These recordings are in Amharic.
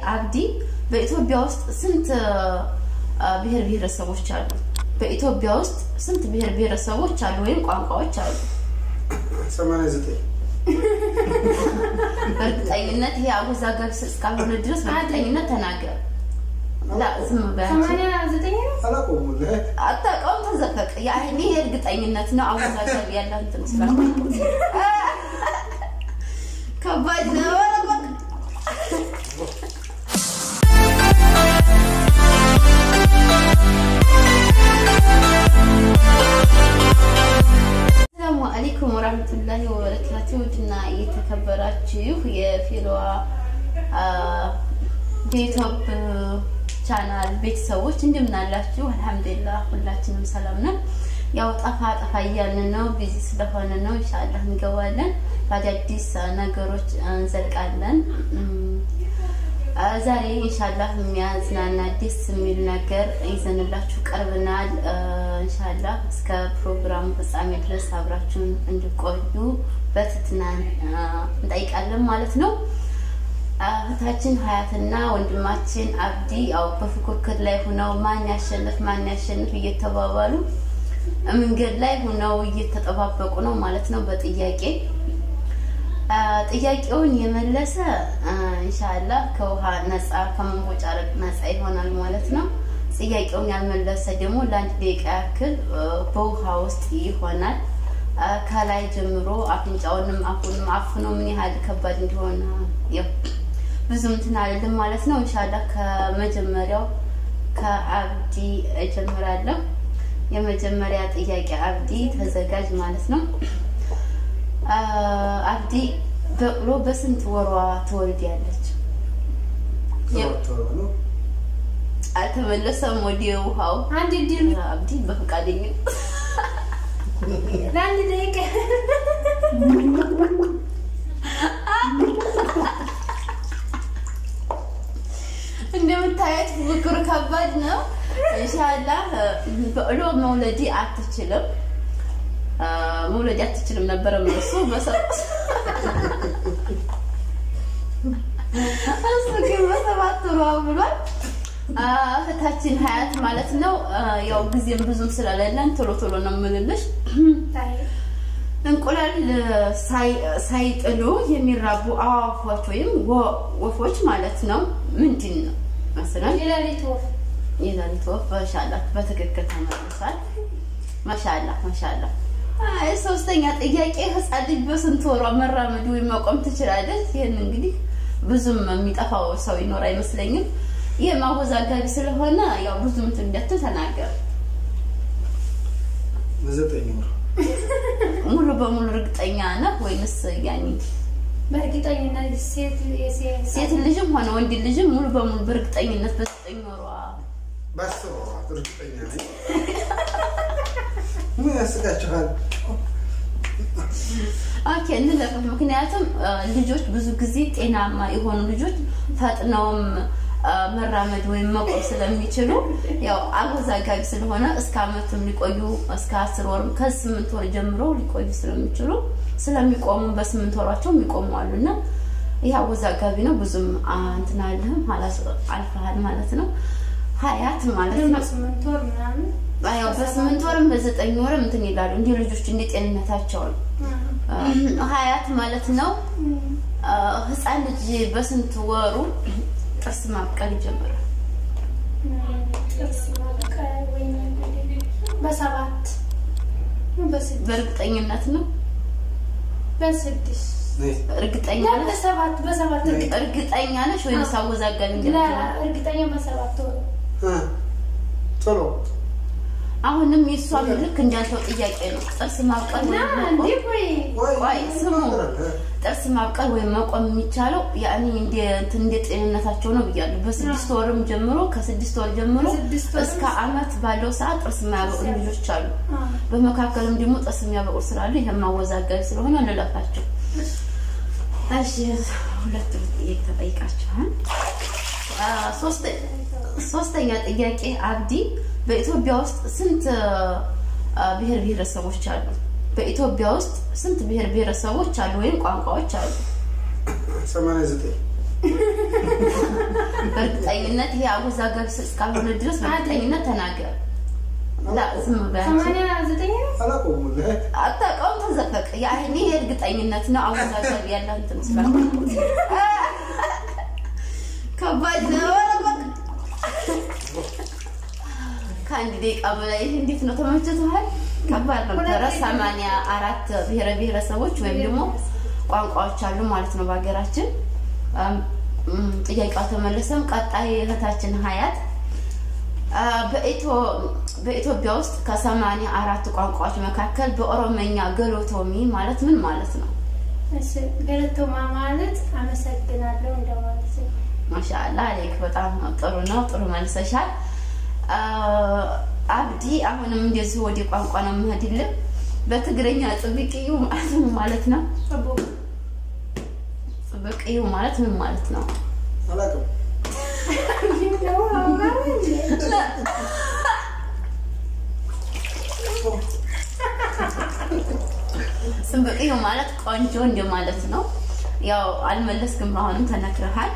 አብዲ በኢትዮጵያ ውስጥ ስንት ብሔር ብሔረሰቦች አሉ? በኢትዮጵያ ውስጥ ስንት ብሔር ብሔረሰቦች አሉ ወይም ቋንቋዎች አሉ? 89 በእርግጠኝነት ይሄ አወዛጋቢ እስካልሆነ ድረስ በእርግጠኝነት ተናገር። لا اسمه بقى 89 አላቆም አጣቀው ተዘፈቀ ያኔ እርግጠኝነት ነው አወዛጋቢ ያለ እንትን ስላለ ከባድ ነው ሰላም አለይኩም ወራህመቱላሂ ወበረካቱሁ ድና እየተከበራችሁ የፊሎዋ ዩቲዩብ ቻናል ቤተሰቦች እንደምን አላችሁ? አልহামዱሊላህ ሁላችንም ሰላም ነን። ያው ጠፋ እያልን ነው ቢዚ ስለሆነ ነው ኢንሻአላህ እንገባለን በአዲስ ነገሮች እንዘልቃለን። ዛሬ ኢንሻአላህ የሚያዝናና ደስ የሚል ነገር ይዘንላችሁ ቀርበናል። ኢንሻአላህ እስከ ፕሮግራሙ ፍጻሜ ድረስ አብራችሁን እንድትቆዩ በትህትና እንጠይቃለን ማለት ነው። እህታችን ሀያትና ወንድማችን አብዲ ያው በፉክክር ላይ ሆነው ማን ያሸንፍ እየተባባሉ መንገድ ላይ ሆነው እየተጠባበቁ ነው ማለት ነው። ጥያቄውን የመለሰ ኢንሻአላህ ከውሃ ነፃ ከመንቦጫረቅ ነፃ ይሆናል ማለት ነው። ጥያቄውን ያልመለሰ ደግሞ ለአንድ ደቂቃ ያክል በውሃ ውስጥ ይሆናል። ከላይ ጀምሮ አፍንጫውንም አፉንም አፍኖ ምን ያህል ከባድ እንደሆነ ብዙም ተናልልም ማለት ነው። ኢንሻአላህ ከመጀመሪያው ከአብዲ እጀምራለሁ። የመጀመሪያ ጥያቄ አብዲ ተዘጋጅ ማለት ነው። አብዲ በቅሎ በስንት ወሯ ትወልዳለች? አልተመለሰም ወደ ውሃው አንድ ዲል አብዲ በፈቃደኛ ለአንድ ደቂቃ እንደምታዩት ፍቅር ከባድ ነው። ኢንሻአላህ በቅሎ መውለድ አትችልም ነበር ማለት ነው። በሰባት ወሯ ብሏል እህታችን ሀያት ማለት ነው። ያው ጊዜም ብዙም ስለሌለን ቶሎ ነው የምልልሽ። እንቁላል ሳይጥሉ የሚራቡ አዋፎች ወይም ወፎች ማለት ነው ምንድን ነው? مثلا የሌሊት ወፍ ማሻአላህ በትክክል ተመልሷል። ማሻአላህ ሶስተኛ ጥያቄ ህፃን ልጅ በስንት ወሯ መራመድ ወይም መቆም ትችላለች? ይሄን እንግዲህ ብዙም የሚጠፋው ሰው ይኖር አይመስለኝም። ይሄ ማወዛጋቢ ስለሆነ ያው ብዙም እንደት ተናገር። በዘጠኝ ወር ሙሉ በሙሉ እርግጠኛ ነህ ወይስ ያኒ በእርግጠኝነት ሴት ልጅም ሆነ ወንድ ልጅም ሙሉ በሙሉ በእርግጠኝነት በዘጠኝ ወሯ በአስር ወሯ እርግጠኛ ነኝ። ምን ያስጋችኋል? ኦኬ እንለፍ። ምክንያቱም ልጆች ብዙ ጊዜ ጤናማ የሆኑ ልጆች ፈጥነውም መራመድ ወይም መቆም ስለሚችሉ ያው አወዛጋቢ ስለሆነ እስከ አመትም ሊቆዩ እስከ 10 ወር ከ8 ወር ጀምሮ ሊቆዩ ስለሚችሉ ስለሚቆሙ በ8 ወራቸው የሚቆሙአሉና ይሄ አወዛጋቢ ነው። ብዙም እንትናለህም አልፈሃል ማለት ነው። ሀያት ማለት ነው 8 ወር ምናምን ያው በ8 ወርም በ9 ወርም እንትን ይላሉ እንደ ልጆች እንደ ጤንነታቸው ሀያት ማለት ነው። ህፃን ልጅ በስንት ወሩ ጥርስ ማብቀል ይጀምራል? ጥርስ ማብቀል ወይ በሰባት በእርግጠኝነት ነው? በስድስት እርግጠኛ ነሽ? በሰባት እርግጠኛ ነሽ ወይስ አወዛጋቢ እንደሆነ? እርግጠኛ በሰባት ወር ቶሎ አሁንም የሷም ልክ እንዳንተው ጥያቄ ነው። ጥርስ ማብቀል ወይ ስሙ ጥርስ ማብቀል ወይ መቆም የሚቻለው ያኒ እንደ ጤንነታቸው ነው ብያለሁ። በ6 ወርም ጀምሮ ከ6 ወር ጀምሮ እስከ አመት ባለው ሰዓት ጥርስ የሚያበቅሉ ልጆች አሉ። በመካከልም ደግሞ ጥርስ የሚያበቅሉ ስላሉ ይሄ ማወዛጋቢ ስለሆነ እንለፋቸው። እሺ ሁለት ጥያቄ ተጠይቃችኋል። ሶስተኛ ጥያቄ አብዲ በኢትዮጵያ ውስጥ ስንት ብሔር ብሔረሰቦች አሉ? በኢትዮጵያ ውስጥ ስንት ብሔር ብሔረሰቦች አሉ ወይም ቋንቋዎች አሉ? 89 በእርግጠኝነት ይሄ አወዛጋቢ እስካልሆነ ድረስ በእርግጠኝነት ተናገር። لا اسم بنت 89 አላቆም ለህ አታውቀውም ተዘፈቅ ያኔ እርግጠኝነት ነው አወዛጋቢ ያለ እንትን እስካልሆነ ከባድ ነው ከአንድ ደቂቃ በላይ እንዴት ነው ተመችቶሃል? ከባድ ነው። ተረስ 84 ብሔረ ብሔረሰቦች ወይም ደግሞ ቋንቋዎች አሉ ማለት ነው በአገራችን። ጥያቄው ተመለሰም። ቀጣይ እህታችን ሀያት በኢትዮጵያ ውስጥ ከ84 ቋንቋዎች መካከል በኦሮሞኛ ገሎቶሚ ማለት ምን ማለት ነው? እሺ ገሎቶማ ማለት አመሰግናለሁ እንደማለት ነው። ማሻአላህ አለይክ በጣም ጥሩ ነው። ጥሩ መልሰሻል። አብዲ አሁንም እንደዚህ ወደ ቋንቋ ነው የምሄድልህ። በትግረኛ ጽብቅዩ ማለት ነው። ጽብቅዩ ማለት ምን ማለት ነው? አላቆም ጽብቅዩ ማለት ቆንጆ እንደማለት ነው። ያው አልመለስክም አሁንም ተነክረሃል።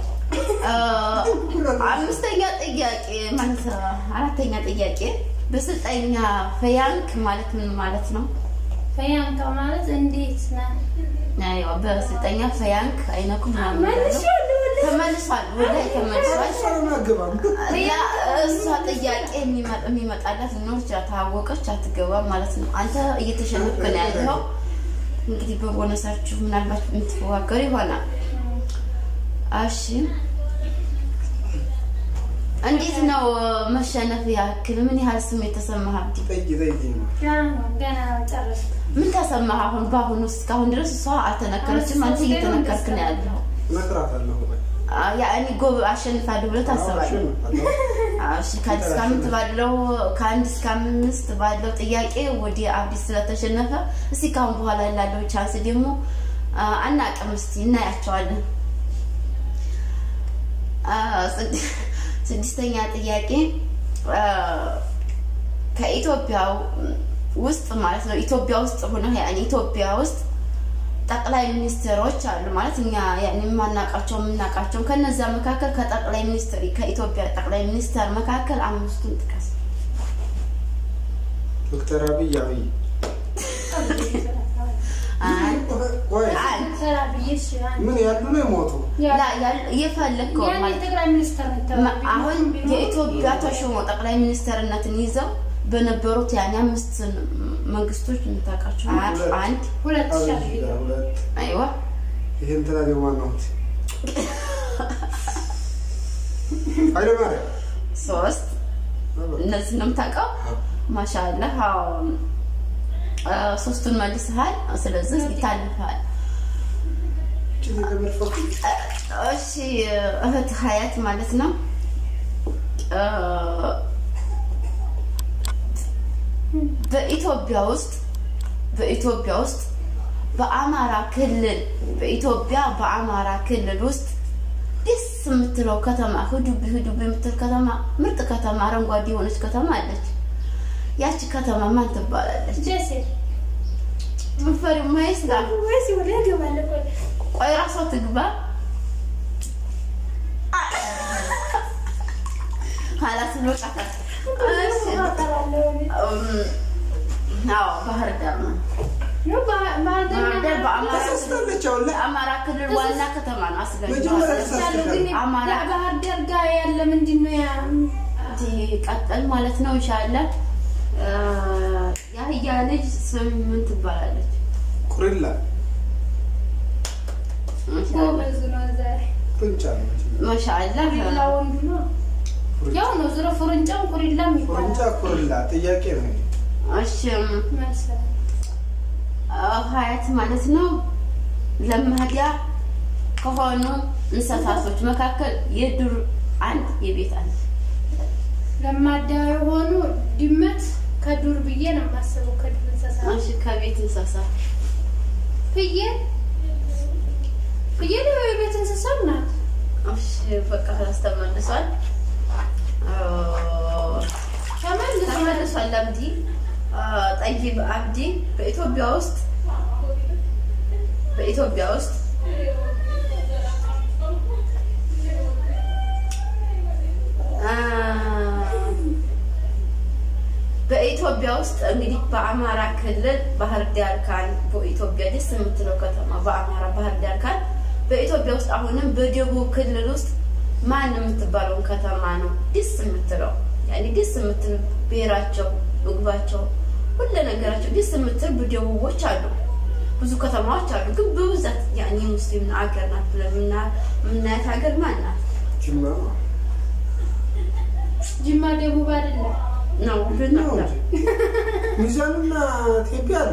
አምስተኛ ጥያቄ ማለት አራተኛ ጥያቄ በስልጠኛ ፈያንክ ማለት ምን ማለት ነው? ፈያንክ ማለት እንዴት ነው? ያው በስልጠኛ ፈያንክ አይነኩም ማለት ነው። ተመልሷል ወላይ ተመልሷል። ያ እሷ ጥያቄ የሚመጣላት ነው ታወቀች አትገባ ማለት ነው። አንተ እየተሸነፍክ ነው ያለው። እንግዲህ በቦነሳችሁ ምናልባት የምትፎካከሩ ይሆናል። እሺ እንዴት ነው መሸነፍ ያክል ምን ያህል ስሜት ተሰማህ? አብዲ ገና ጨርስ ምን ተሰማህ? አሁን ባሁን ውስጥ ካሁን ድረስ እሷ አልተነከረችም አንተ እየተነከርክ ነው ያለው። መስራታለሁ ያኔ ጎብ አሸንፋለሁ ብለህ ታስባለህ? እሺ ከአንድ እስከ አምስት ባለው ጥያቄ ወዲ አብዲ ስለተሸነፈ እስቲ ካሁን በኋላ ያለው ቻንስ ደግሞ አናቀም እስቲ እናያቸዋለን። ስድስተኛ ጥያቄ ከኢትዮጵያ ውስጥ ማለት ነው ኢትዮጵያ ውስጥ ሆነ ያኔ ኢትዮጵያ ውስጥ ጠቅላይ ሚኒስትሮች አሉ ማለት እኛ ያኔ የምናውቃቸው ከነዛ መካከል ከጠቅላይ ሚኒስትር ከኢትዮጵያ ጠቅላይ ሚኒስትር መካከል አምስቱን ጥቀስ። ዶክተር አብይ ምን ያሉ ነው የሞቱ የፈለከው ማለት ጠቅላይ ሚኒስትር ነው። አሁን የኢትዮጵያ ተሾሞ ጠቅላይ ሚኒስትርነትን ይዘው በነበሩት ያኔ አምስት መንግስቶች እንታቃቸው አንድ ሁለት አይዋ ይሄን ተናገር ማነው? አይደለም ሶስት እነዚህ ነው የምታውቀው? ማሻአላህ ሶስቱን መልሰሃል። ስለዚህ ይታልፋል። እሺ እህት ሀያት ማለት ነው በኢትዮጵያ ውስጥ በአማራ ክልል ውስጥ ደስ የምትለው ከተማ ሁዱብ የምትል ከተማ ምርጥ ከተማ አረንጓዴ የሆነች ከተማ አለች። ያቺ ከተማ ማን ትባላለች? ጀሴ ምፈሪው ማይስላ ወይስ ወዲያ ገባለ ቆይ ራሷ ትግባ ሀላስ ነው ጫካት ባህር ዳር ነው በአማራ ክልል ዋና ከተማ ነው። አማራ ባህር ዳር ጋር ያለ ምንድነው ያ ቀጠል ማለት ነው። ኢንሻአላህ ያህያ ልጅ ስም ምን ትባላለች? ኩሪላ ማሻአላህ ያው ነው ዝሮ ፍሩንጫው ኩሪላም ይባላል። ኩሪላ ጥያቄ ነው። እሺ ሀያት ማለት ነው ለማዲያ ከሆኑ እንስሳቶች መካከል የዱር አንድ የቤት አንድ ለማዳ የሆኑ ድመት ከዱር ብዬ ነው የማስበው። ከዱር እንስሳ እሺ ከቤት እንስሳ ፍየል የቤት እንስሳ ናት። እሺ በቃ ተመልሷል። ተመልሷል አብዲ ጠይብ አብዲ በኢትዮጵያ ውስጥ ውስጥ እንግዲህ በአማራ ክልል ባህር ዳር ካን በኢትዮጵያ ደስ የምትለው ከተማ በአማራ ባህር ዳር ካን በኢትዮጵያ ውስጥ አሁንም በደቡብ ክልል ውስጥ ማን የምትባለው ከተማ ነው ደስ የምትለው ያኔ ደስ የምትል ብሔራቸው ምግባቸው ሁሉ ነገራቸው ደስ የምትል በደቡቦች አሉ ብዙ ከተማዎች አሉ ግን በብዛት ያኔ ሙስሊም አገር ናት ብለምና ምናያት ሀገር ማን ናት ጅማ ደቡብ አይደለም ነው ብነው ሚዛንና ኢትዮጵያ አለ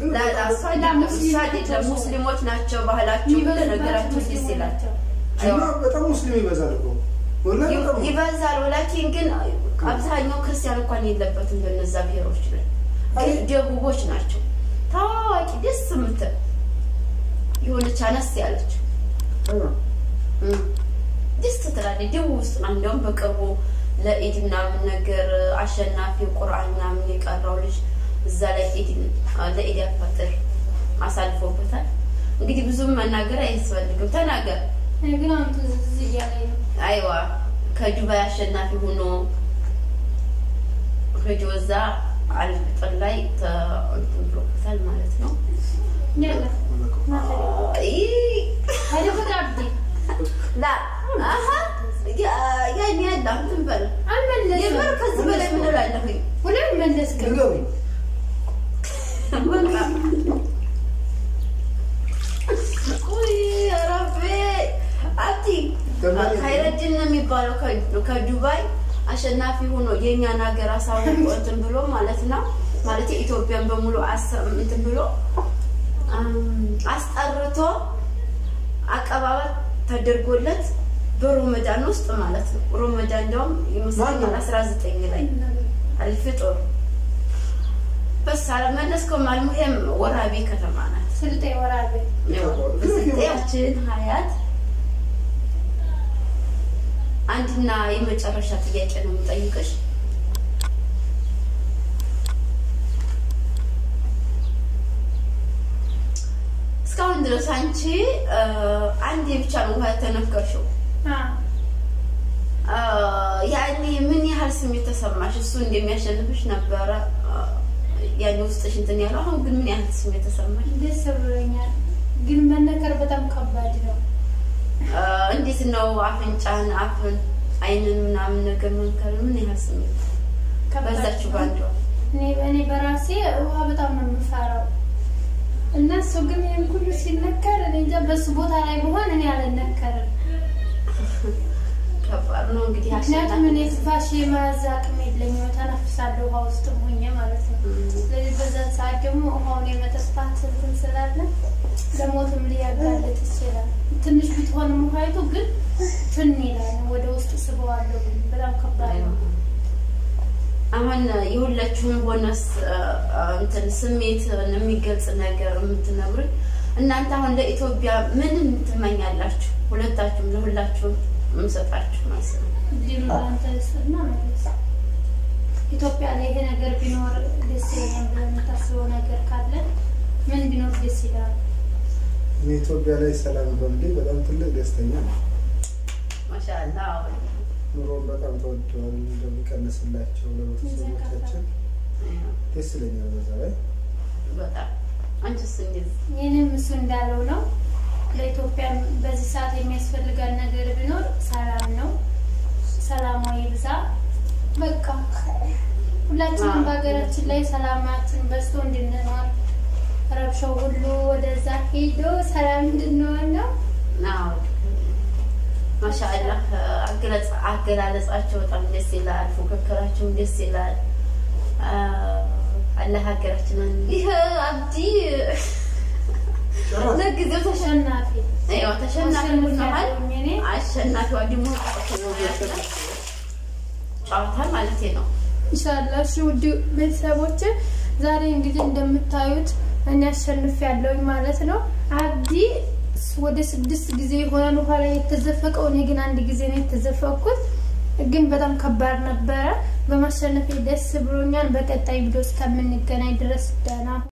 لا ሙስሊሞች ናቸው ባህላቸው ለነገራቸው ደስ ይላቸው ጅማ በጣም ሙስሊም ይበዛል እኮ ወላሂ ይበዛል ወላኪን ግን አብዛኛው ክርስቲያን እንኳን የለበትም በእነዛ ብሔሮች ላይ ደቡቦች ናቸው ታዋቂ ደስ የምትል የሆነች አነስ ያለች ደስ ትላለች ደቡብ ውስጥ ነው እንደውም በቅርቡ ለኢድና ምን ነገር አሸናፊ ቁርአንና ምን ይቀራው ልጅ እዛ ላይ ኢድን ለኢድ ያፈጥር አሳልፎበታል እንግዲህ ብዙም መናገር አይስፈልግም ተናገር ግን አንተ እዚህ ያለኝ አይዋ ከዱባይ አሸናፊ ሆኖ ከጆዛ አልፍጥር ላይ ተንብሎታል ማለት ነው ያለ አይ ሀይለ ፈቃድ ላ አሃ ያኔ ያለው ትንበል አልመለስም የመርከዝ በላይ ምን እላለሁኝ ሁሌም መለስከኝ በቃ ወይ ረቤ አቲ ካይረጅን የሚባለው ከዱባይ አሸናፊ ሆኖ የኛን ሀገር አሳውቆ እንትን ብሎ ማለት ነው ማለት ኢትዮጵያን በሙሉ እንትን ብሎ አስጠርቶ አቀባበል ተደርጎለት በሮመዳን ውስጥ ማለት ነው ሮመዳን እንደውም ይመስላል 19 ላይ አልፍጥር بس على ما نسكم المهم ورابي كتمانات سلطة ورابي سلطة حياة عندنا يمجرشات يجينا مطيقش እስካሁን ድረስ አንቺ አንዴ ብቻ ነው ተነፍከሽው ያኔ ምን ያህል ስሜት ተሰማሽ እሱ እንደሚያሸንፍሽ ነበር ያኔ ውስጥሽ እንትን ያለው አሁን ግን ምን ያህል ስሜት ተሰማሽ ደስ ብሎኛል ግን መነከር በጣም ከባድ ነው እንዴት ነው አፍንጫን አፍን አይንን ምናምን ነገር መንከር ምን ያህል ስሜት ከበዛችሁ ባንዶ እኔ በራሴ ውሃ በጣም ነው የምፈራው እና ሰው ግን ሁሉ ሲነከር እኔ እንጃ በሱ ቦታ ላይ በሆነ እኔ አልነከርም ከባድ ነው እንግዲህ ምክንያቱም እኔ ስፋሽ የማዛቅም የለኝም ተነፍሳለሁ ውሃ ውስጥ ሆኜ ማለት ነው ስለዚህ በዛ ሰዓት ደግሞ ውሃውን የመጠጣት እንትን ስላለ ለሞትም ሊያጋልጥ ይችላል ትንሽ ቢሆንም ውሃይቱ ግን ትን ይላል ወደ ውስጥ ስበዋለሁ በጣም ከባድ ነው አሁን የሁላችሁም ቦነስ እንትን ስሜት የሚገልጽ ነገር የምትነግሩኝ እናንተ አሁን ለኢትዮጵያ ምን ትመኛላችሁ ሁለታችሁም ለሁላችሁም ምንሰጣችሁ ማለት ነው ዲላንተ ስለና ማለት ኢትዮጵያ ላይ ይሄ ነገር ቢኖር ደስ ይለኛል ብለን ታስበው ነገር ካለ ምን ቢኖር ደስ ይላል ኢትዮጵያ ላይ ሰላም በመልክ በጣም ትልቅ ደስተኛ ነው ማሻአላህ ኑሮ በጣም ተወዷል እንደሚቀንስላቸው ለወጣቶቻችን ደስ ይለኛል በዛ ላይ በጣም አንቺስ እንዴት የኔም እሱ እንዳለው ነው ለኢትዮጵያ በዚህ ሰዓት የሚያስፈልጋል ነገር ቢኖር ሰላም ነው ሰላማዊ ብዛ በቃ ሁላችንም በአገራችን ላይ ሰላማችን በስቶ እንድንኖር ረብሻው ሁሉ ወደዛ ሄዶ ሰላም እንድንኖር ነው ናው ማሻአላህ አገላለጻቸው በጣም ደስ ይላል ፉክክራቸው ደስ ይላል አላህ ሀገራችንን ይሄ አብዲ ለጊዜው ተሸናፊ አይዋ ተሸናፊ ምንሃል አሸናፊ ወዲሞ ጫውታ ማለት ነው ኢንሻአላህ ውድ ቤተሰቦች ዛሬ እንግዲህ እንደምታዩት እኔ አሸንፍ ያለው ማለት ነው አብዲ ወደ 6 ጊዜ ሆነን ኋላ የተዘፈቀው እኔ ግን አንድ ጊዜ ነው የተዘፈቅኩት ግን በጣም ከባድ ነበር በማሸነፍ ደስ ብሎኛል በቀጣይ ቪዲዮ እስከምንገናኝ ድረስ ደህና